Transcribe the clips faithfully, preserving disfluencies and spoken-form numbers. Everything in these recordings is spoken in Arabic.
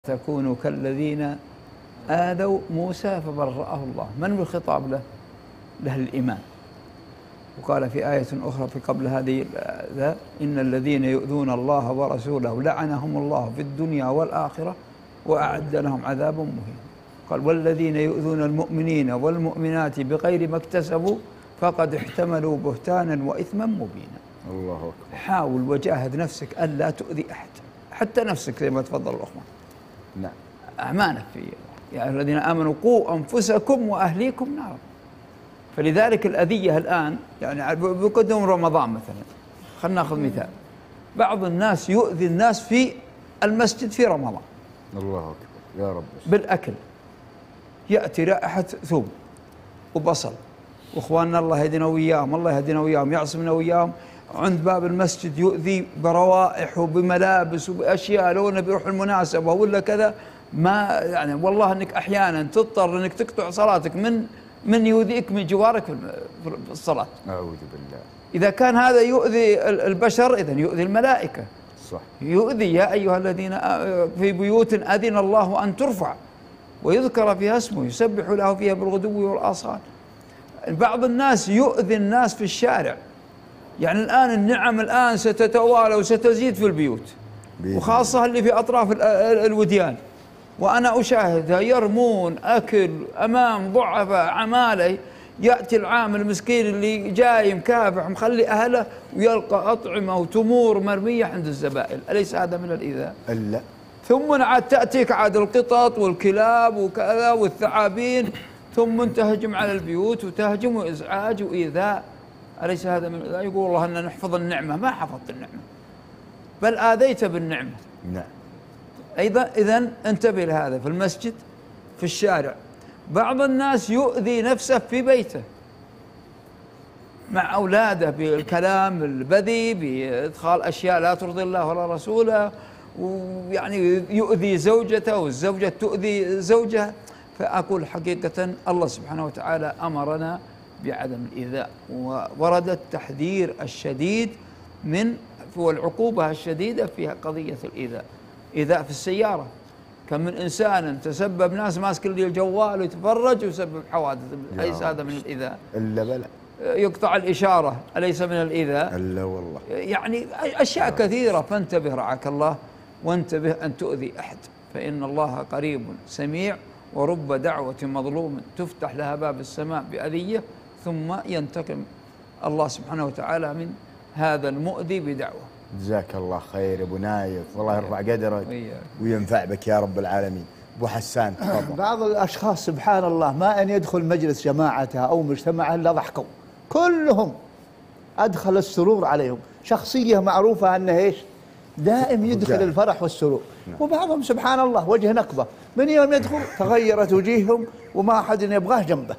تكونوا كالذين آذوا موسى فبرأه الله. من الخطاب له؟ له الإيمان. وقال في آية أخرى في قبل هذه ذا إن الذين يؤذون الله ورسوله لعنهم الله في الدنيا والآخرة وأعد لهم عذابا مهينا. قال والذين يؤذون المؤمنين والمؤمنات بغير ما اكتسبوا فقد احتملوا بهتانا وإثما مبينا. الله أكبر. حاول وجاهد نفسك ألا تؤذي أحد، حتى نفسك زي ما تفضل الأخوان. نعم. أمانة في يا أيها الذين آمنوا قوا أنفسكم وأهليكم نارا. فلذلك الأذية الآن يعني بقدم رمضان مثلا، خلينا ناخذ مثال. بعض الناس يؤذي الناس في المسجد في رمضان. الله أكبر يا رب. بالأكل يأتي رائحة ثوم وبصل، واخواننا الله يهدينا وياهم، الله يهدينا وياهم، يعصمنا وياهم، عند باب المسجد يؤذي بروائح وبملابس وبأشياء لو انه بيروح المناسبة ولا كذا. ما يعني والله انك احيانا تضطر انك تقطع صلاتك من من يؤذيك من جوارك في الصلاة. أعوذ بالله. إذا كان هذا يؤذي البشر إذن يؤذي الملائكة. صح. يؤذي يا أيها الذين في بيوت أذن الله أن ترفع ويذكر فيها اسمه يسبح له فيها بالغدو والآصال. بعض الناس يؤذي الناس في الشارع. يعني الآن النعم الآن ستتوالى وستزيد في البيوت، وخاصة اللي في أطراف الوديان، وأنا أشاهدها يرمون أكل أمام ضعفاء عمالة. يأتي العامل المسكين اللي جاي مكافح مخلي أهله ويلقى أطعمة وتمور مرمية عند الزبائن. أليس هذا من الإيذاء؟ لا. ثم عاد تأتيك عاد القطط والكلاب وكذا والثعابين، ثم تهجم على البيوت وتهجم وإزعاج وإيذاء. أليس هذا من الإيذاء؟ يقول الله أن نحفظ النعمة، ما حفظت النعمة بل آذيت بالنعمة. نعم. أيضا إذن انتبه لهذا في المسجد في الشارع. بعض الناس يؤذي نفسه في بيته مع أولاده بالكلام البذيء، بإدخال أشياء لا ترضي الله ولا رسوله، ويعني يؤذي زوجته والزوجة تؤذي زوجها. فأقول حقيقة الله سبحانه وتعالى أمرنا بعدم الإيذاء، وورد التحذير الشديد من والعقوبة الشديدة في قضية الإيذاء. إيذاء في السيارة، كم من إنسان تسبب ناس ماسك لي الجوال ويتفرج ويسبب حوادث. أليس هذا من الإيذاء؟ إلا بلى. يقطع الإشارة، أليس من الإيذاء؟ إلا والله. يعني أشياء كثيرة. فانتبه رعاك الله، وانتبه أن تؤذي أحد، فإن الله قريب سميع. ورب دعوة مظلوم تفتح لها باب السماء بأذية ثم ينتقم الله سبحانه وتعالى من هذا المؤذي بدعوة. جزاك الله خير يا ابو نايف، والله يرفع قدرك وينفع بك يا رب العالمين. ابو حسان تفضل. بعض الاشخاص سبحان الله ما ان يدخل مجلس جماعته او مجتمعه الا ضحكوا، كلهم ادخل السرور عليهم. شخصيه معروفه انه ايش؟ دائم يدخل الفرح والسرور. وبعضهم سبحان الله وجه نكبه، من يوم يدخل تغيرت وجيههم وما احد يبغاه جنبه.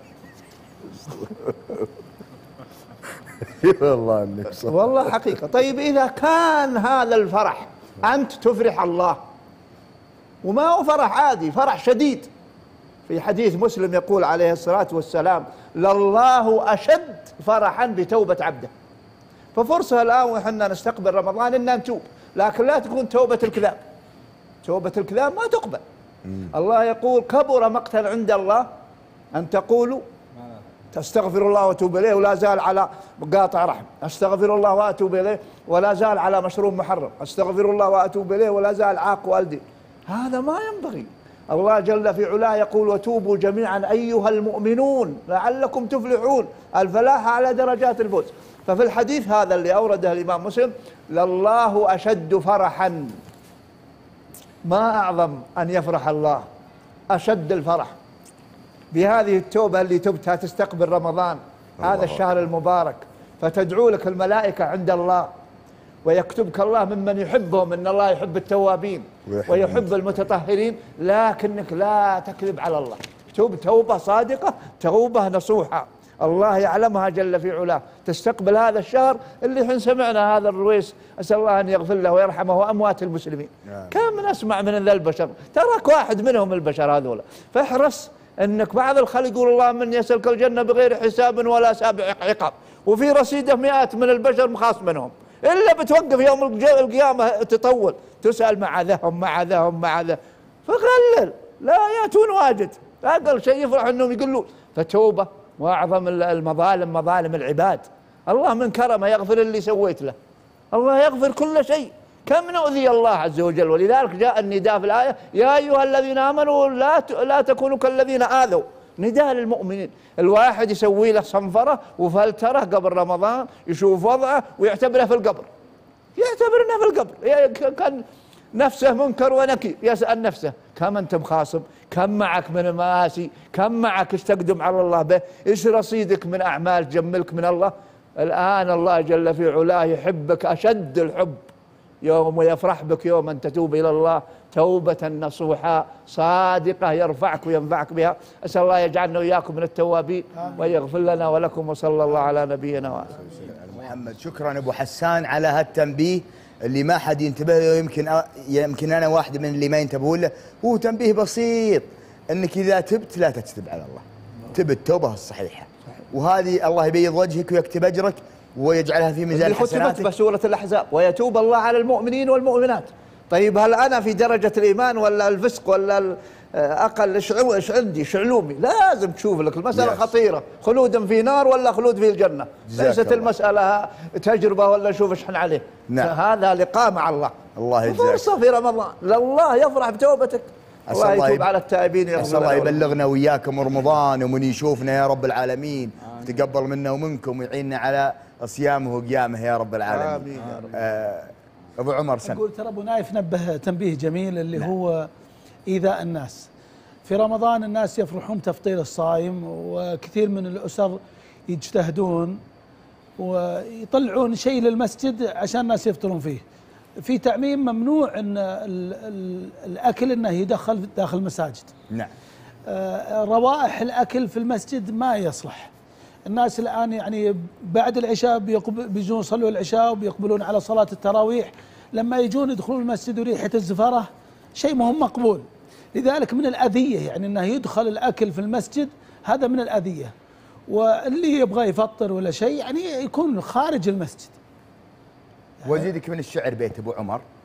والله انك صح. والله حقيقة. طيب إذا كان هذا الفرح أنت تفرح الله، وما هو فرح عادي، فرح شديد. في حديث مسلم يقول عليه الصلاة والسلام لله أشد فرحا بتوبة عبده. ففرصة الآن وحنا نستقبل رمضان إننا نتوب، لكن لا تكون توبة الكذاب. توبة الكذاب ما تقبل. الله يقول كبر مقتا عند الله أن تقولوا تستغفر الله واتوب اليه ولا زال على قاطع رحم، استغفر الله واتوب اليه ولا زال على مشروب محرم، استغفر الله واتوب اليه ولا زال عاق والدي. هذا ما ينبغي. الله جل في علاه يقول وتوبوا جميعا ايها المؤمنون لعلكم تفلحون. الفلاح على درجات الفوز. ففي الحديث هذا اللي اورده الامام مسلم لله اشد فرحا. ما اعظم ان يفرح الله، اشد الفرح بهذه التوبة اللي تبتها تستقبل رمضان هذا الشهر المبارك، فتدعو لك الملائكة عند الله ويكتبك الله ممن يحبهم. إن الله يحب التوابين ويحب المتطهرين، لكنك لا تكذب على الله. توب توبة صادقة، توبة نصوحة الله يعلمها جل في علاه. تستقبل هذا الشهر اللي حين سمعنا هذا الرويس، أسأل الله أن يغفر له ويرحمه وأموات المسلمين. كم نسمع من ذا البشر، تراك واحد منهم البشر هذولا. فاحرص انك بعض الخلق يقول الله من يسلك الجنه بغير حساب ولا سابع عقاب، وفي رصيده مئات من البشر مخاص منهم. الا بتوقف يوم القيامه تطول تسال مع ذا هم مع ذا هم مع ذا. فقلل، لا يأتون واجد، أقل شيء يفرح أنهم يقولون. فتوبة، وأعظم المظالم مظالم العباد. الله من كرمه يغفر اللي سويت له، الله يغفر كل شيء. كم نؤذي الله عز وجل، ولذلك جاء النداء في الآية يا أيها الذين آمنوا لا لا تكونوا كالذين آذوا. نداء للمؤمنين. الواحد يسوي له صنفرة وفلتره قبل رمضان، يشوف وضعه ويعتبره في القبر، يعتبرنا في القبر، كان نفسه منكر ونكير، يسأل نفسه كم أنت مخاصم، كم معك من المآسي، كم معك ايش تقدم على الله به، ايش رصيدك من أعمال تجملك من الله. الآن الله جل في علاه يحبك أشد الحب يوم يفرح بك يوم أن تتوب إلى الله توبة نصوحا صادقة يرفعك وينفعك بها. أسأل الله يجعلنا وإياكم من التوابين ويغفر لنا ولكم، وصلى الله على نبينا وآله محمد. شكرا أبو حسان على هالتنبيه اللي ما حد ينتبه له، يمكن يمكن أنا واحد من اللي ما ينتبهون له. هو تنبيه بسيط، أنك إذا تبت لا تكتب على الله، تب التوبة الصحيحة، وهذه الله يبيض وجهك ويكتب أجرك ويجعلها في ميزان حسناتك. ختمت بسورة الأحزاب ويتوب الله على المؤمنين والمؤمنات. طيب هل أنا في درجة الإيمان ولا الفسق ولا أقل؟ إيش عندي شعلومي؟ لازم تشوف لك المسألة خطيرة، خلود في نار ولا خلود في الجنة. ليست المسألة تجربة ولا نشوف ايش احنا عليه. نعم. هذا لقاء مع الله. الله يجزاك. فرصة في رمضان، الله يفرح بتوبتك. الله يتوب يب... على التائبين. أسأل الله يبلغنا وإياكم رمضان ومن يشوفنا يا رب العالمين، وتقبل منا ومنكم ويعيننا على صيامه وقيامه يا رب العالمين. آمين يا رب. آه أبو عمر سم. أقول ترى أبو نايف نبه تنبيه جميل اللي نعم. هو إيذاء الناس في رمضان. الناس يفرحون تفطير الصائم، وكثير من الأسر يجتهدون ويطلعون شيء للمسجد عشان الناس يفطرون فيه. في تعميم ممنوع أن ال ال الأكل أنه يدخل داخل المساجد. نعم. آه روائح الأكل في المسجد ما يصلح. الناس الآن يعني بعد العشاء بيجون يصلوا العشاء وبيقبلون على صلاة التراويح، لما يجون يدخلون المسجد وريحة الزفرة شيء ما هو مقبول. لذلك من الأذية يعني أنه يدخل الأكل في المسجد، هذا من الأذية. واللي يبغى يفطر ولا شيء يعني يكون خارج المسجد. وزيدك من الشعر بيت أبو عمر.